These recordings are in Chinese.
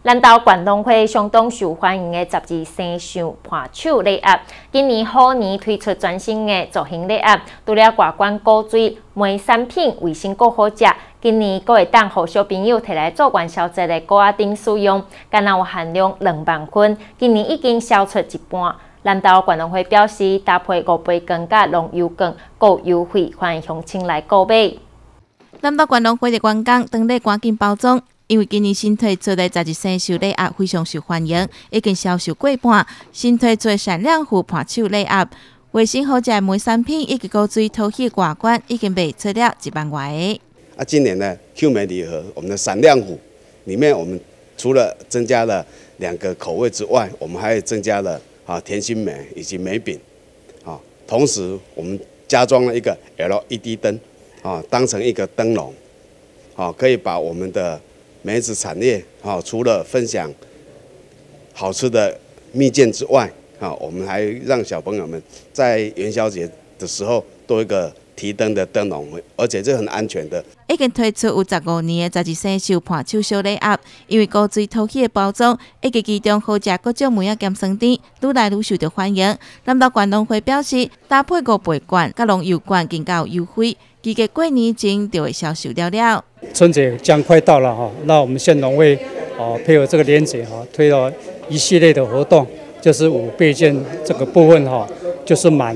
南投县农会相当受欢迎的12生肖伴手礼盒，今年虎年推出全新的造型礼盒，除了挂冠果水、梅产品卫生果好食，今年阁会当互小朋友摕来做元宵节的果仔顶使用，干那有限量2万份，今年已经销出一半。南投县农会表示，搭配5杯羹甲龙油羹，够优惠，欢迎乡亲来购买。 南投县农会的员工当日赶紧包装。因为今年新推出的12生肖礼盒非常受欢迎，已经销售过半。新推出的闪亮虎伴手礼盒，卫生好食的梅产品以及果水头戏挂冠，已经卖出了1万外个。今年呢 Q 美礼盒，我们的闪亮虎里面，我们除了增加了2个口味之外，我们还增加了甜心梅以及梅饼，同时我们加装了一个 LED 灯，当成一个灯笼，可以把我们的梅子产业除了分享好吃的蜜饯之外，我们还让小朋友们在元宵节的时候多一个提灯的灯笼，而且这很安全的。 已经推出有15年的12生肖伴手小礼盒，因为果水讨喜的包装，以及其中好食各种梅仔咸酸甜，愈来愈受到欢迎。南投县农会表示，搭配5杯罐、甲龙油罐更加有优惠，预计过年前就会销售了。 春节将快到了那我们县农会配合这个年节推了一系列的活动，就是5倍券这个部分就是满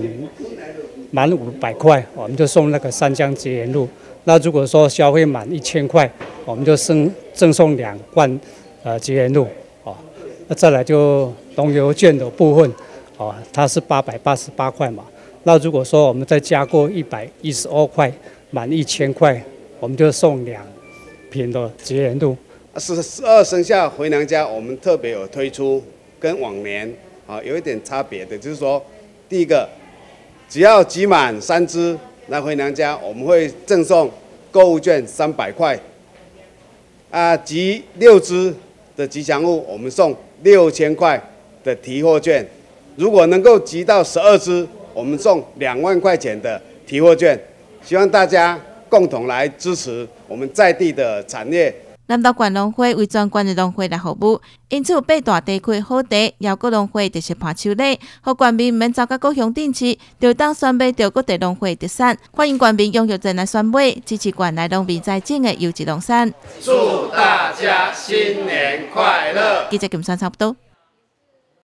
500块，我们就送那个3江节盐露。那如果说消费满1000块，我们就赠送2罐节盐露那再来就龙油券的部分它是888块嘛。那如果说我们再加购112块，满1000块，我们就送2瓶的节盐露。 12生肖回娘家，我们特别有推出跟往年有一点差别的，就是说，第一个，只要集满3支来回娘家，我们会赠送购物券300块，集6支的吉祥物，我们送6000块的提货券。如果能够集到12支，我们送2万块钱的提货券。希望大家共同来支持我们在地的产业。 南投县农会为全县的农会来服务，因此有8大地区好茶，邀各农会特色伴手礼，互县民免走到各乡镇市，就当选买到各地农会特产。欢迎县民踊跃前来选买，支持县内农民在种的优质农产。 祝大家新年快乐！ 记者金山差不多。